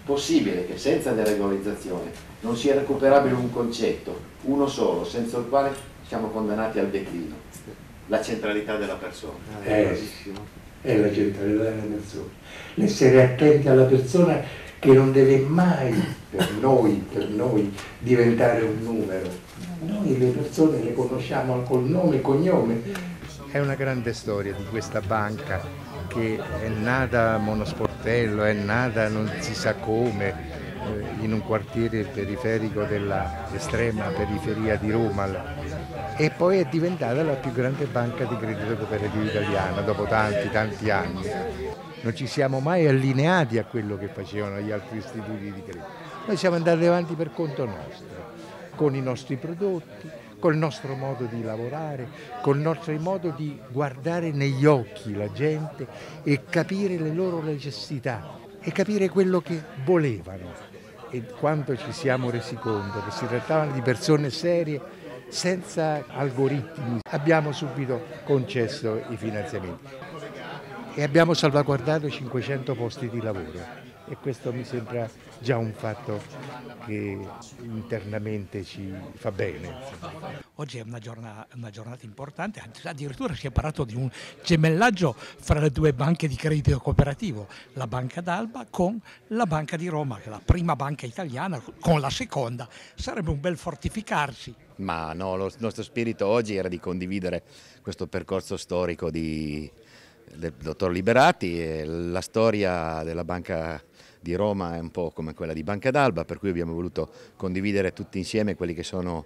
possibile che senza deregolarizzazione non sia recuperabile un concetto, uno solo, senza il quale siamo condannati al declino? La centralità della persona. È la centralità della persona. L'essere attenti alla persona che non deve mai per noi diventare un numero. Noi le persone le conosciamo col nome e cognome. È una grande storia di questa banca che è nata a Monosportello, è nata non si sa come, in un quartiere periferico dell'estrema periferia di Roma, e poi è diventata la più grande banca di credito cooperativo italiana dopo tanti anni. Non ci siamo mai allineati a quello che facevano gli altri istituti di credito. Noi siamo andati avanti per conto nostro, con i nostri prodotti, col nostro modo di lavorare, col nostro modo di guardare negli occhi la gente e capire le loro necessità e capire quello che volevano. E quando ci siamo resi conto che si trattavano di persone serie, senza algoritmi, abbiamo subito concesso i finanziamenti e abbiamo salvaguardato 500 posti di lavoro, e questo mi sembra già un fatto che internamente ci fa bene. Oggi è una giornata importante, addirittura si è parlato di un gemellaggio fra le due banche di credito cooperativo, la Banca d'Alba con la Banca di Roma, che è la prima banca italiana con la seconda. Sarebbe un bel fortificarsi. Ma no, il nostro spirito oggi era di condividere questo percorso storico del dottor Liberati, e la storia della Banca di Roma è un po' come quella di Banca d'Alba, per cui abbiamo voluto condividere tutti insieme quelli che sono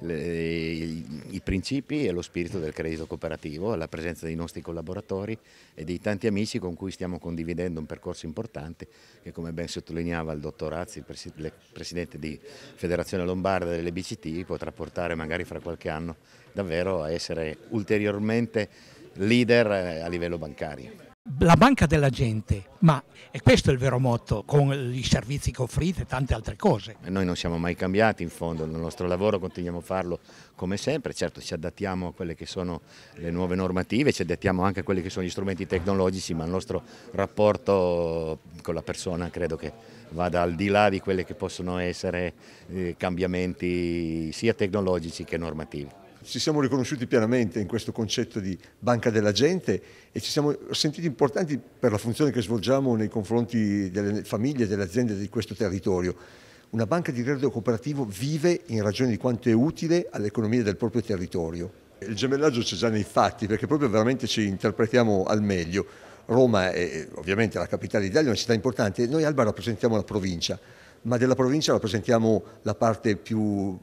i principi e lo spirito del credito cooperativo, la presenza dei nostri collaboratori e dei tanti amici con cui stiamo condividendo un percorso importante che, come ben sottolineava il dottor Razzi, il presidente di Federazione Lombarda delle BCT, potrà portare magari fra qualche anno davvero a essere ulteriormente leader a livello bancario. La banca della gente, ma è questo il vero motto, con i servizi che offrite e tante altre cose. Noi non siamo mai cambiati, in fondo nel nostro lavoro continuiamo a farlo come sempre, certo ci adattiamo a quelle che sono le nuove normative, ci adattiamo anche a quelli che sono gli strumenti tecnologici, ma il nostro rapporto con la persona credo che vada al di là di quelli che possono essere cambiamenti sia tecnologici che normativi. Ci siamo riconosciuti pienamente in questo concetto di banca della gente e ci siamo sentiti importanti per la funzione che svolgiamo nei confronti delle famiglie e delle aziende di questo territorio. Una banca di credito cooperativo vive in ragione di quanto è utile all'economia del proprio territorio. Il gemellaggio c'è già nei fatti, perché proprio veramente ci interpretiamo al meglio. Roma è ovviamente la capitale d'Italia, una città importante, noi Alba rappresentiamo la provincia, ma della provincia rappresentiamo la parte più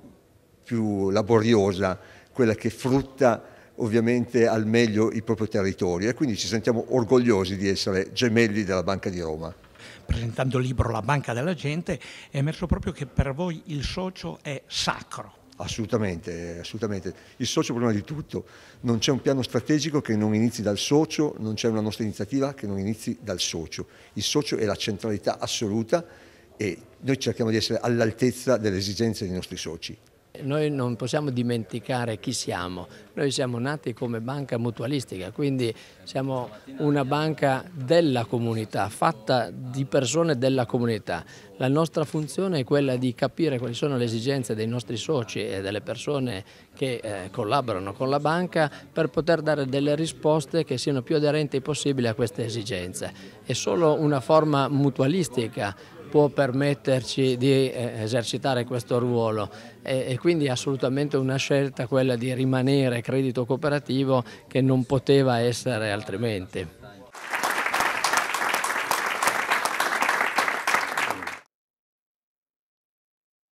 laboriosa, quella che frutta ovviamente al meglio il proprio territorio, e quindi ci sentiamo orgogliosi di essere gemelli della Banca di Roma. Presentando il libro La banca della gente è emerso proprio che per voi il socio è sacro. Assolutamente, assolutamente. Il socio prima di tutto. Non c'è un piano strategico che non inizi dal socio, non c'è una nostra iniziativa che non inizi dal socio. Il socio è la centralità assoluta e noi cerchiamo di essere all'altezza delle esigenze dei nostri soci. Noi non possiamo dimenticare chi siamo, noi siamo nati come banca mutualistica, quindi siamo una banca della comunità, fatta di persone della comunità. La nostra funzione è quella di capire quali sono le esigenze dei nostri soci e delle persone che collaborano con la banca per poter dare delle risposte che siano più aderenti possibile a queste esigenze. È solo una forma mutualistica può permetterci di esercitare questo ruolo e quindi è assolutamente una scelta quella di rimanere credito cooperativo che non poteva essere altrimenti.